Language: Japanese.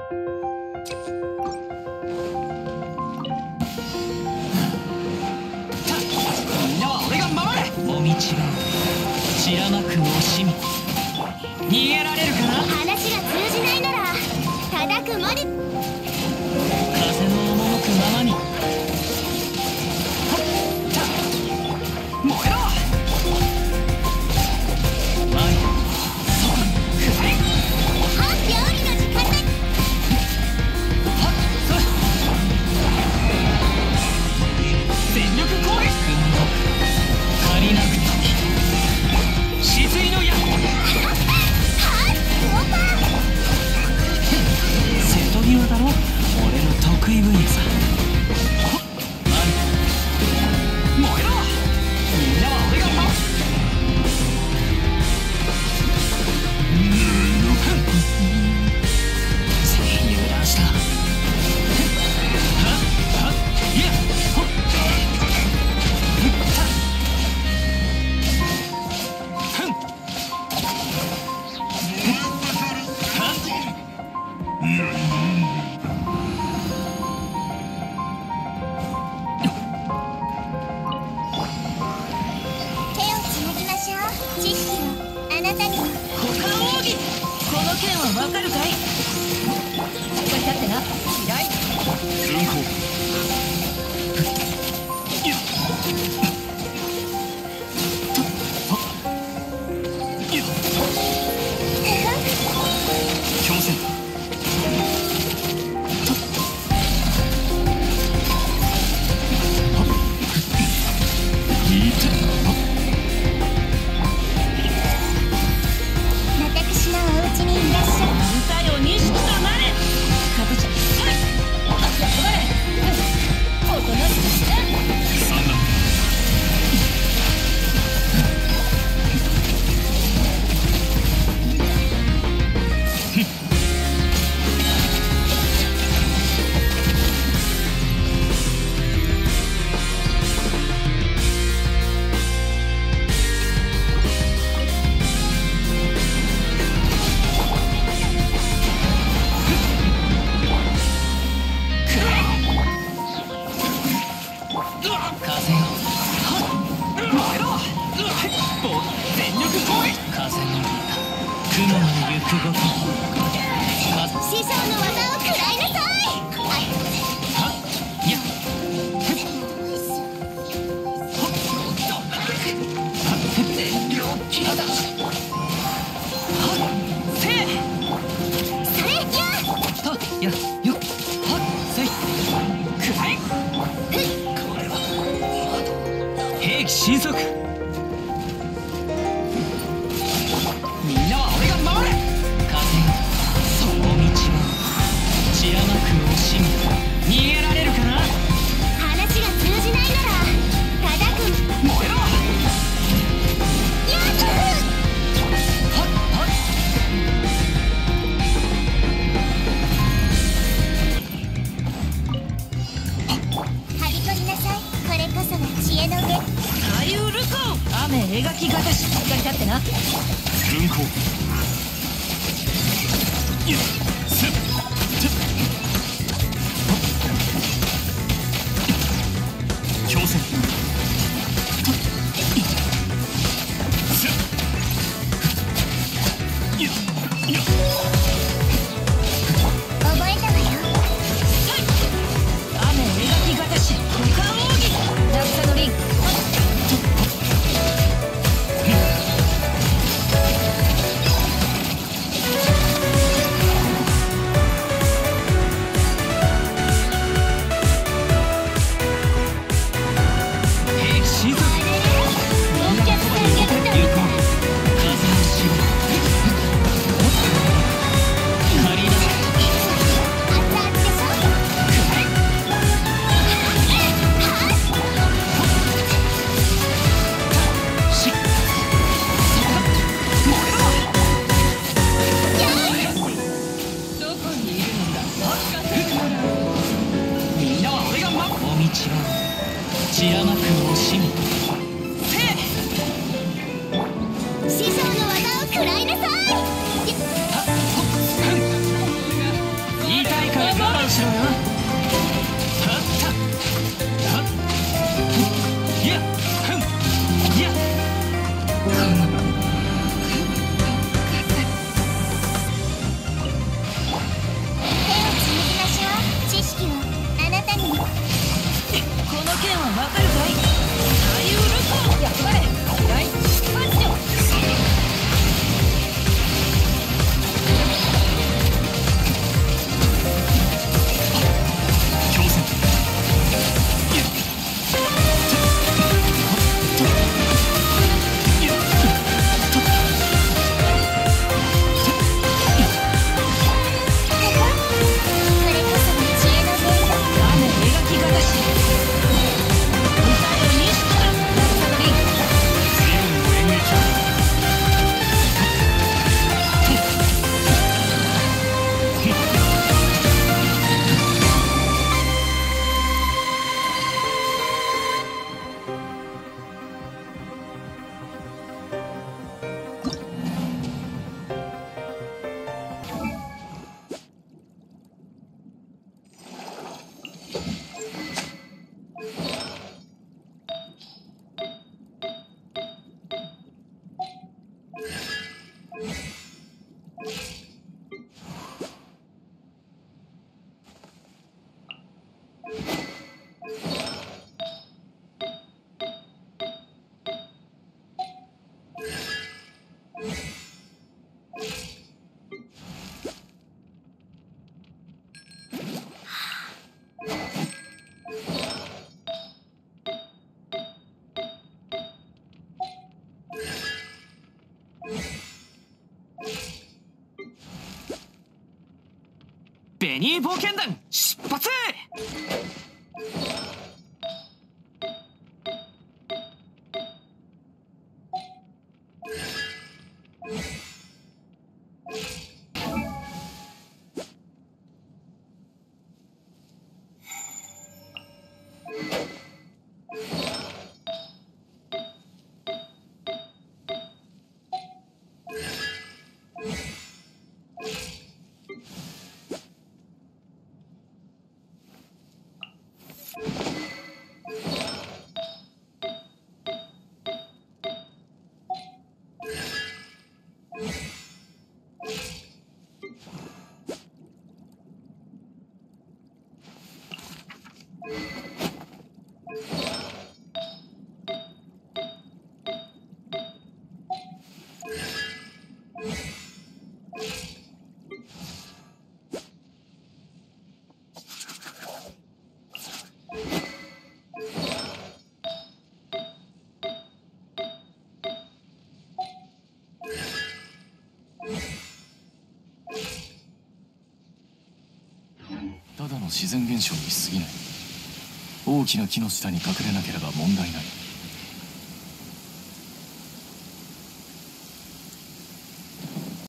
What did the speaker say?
みんなは俺が守る。もみちは散らまく惜しみ。逃げられるかな。 話が通じないなら叩くまで。 風の赴くままに。燃えろ。 料理の時間だ。 全力攻撃。借りなくて止水の矢。瀬戸際だろ。俺の得意分野さ。燃えろ。みんなは俺が守る。油断した。 手をつなぎましょう。知識をあなたに。 股間奥義。この剣はわかるかい。これだってな。嫌い。 運行。強制。 私のお家にいらっしゃい。 歌よ錦となれ。かぶちゃ。止まれ。おとなしくして。 三段。風よ。燃えろ。全力攻撃。風の雲の行くごと。 師匠の技を食らいなさい。 いや。全量キラだ。せい。 それや。 やよ。せい。くらい。これは兵器神速。みんなは俺が守る。風よ。その道は散らまく惜しみ。逃げられるかな。 話が通じないなら叩く。 燃えろ。 やっはびこりなさい。これこそが知恵の根。 左右ルコン。雨描きがたし。これだってな。 運行。せっ。強制。せっ。 覚えたわよ。 雨描きがたし。股間奥義。落下のリン。 兵器神速。 ロケット戦略だ。 有効。風のしご。借りな。 あったでしょ。 し。燃えろ。 どこにいるんだ。 みんなは俺が守る。お道は散らまく惜しみ。せい。 師匠の技を食らいなさい。 いい我慢しろよ。はったはっいやふんいや手をつむぎましょう。知識はあなたにも。 この剣はわかるかい？サイウルコやっぱりライパンチョ強戦これこそが知恵の原点。 雨描きがたし歌よにしたラスタドリン強いの演劇ベニー冒険団出発。ただの自然現象に過ぎない。大きな木の下に隠れなければ問題ない。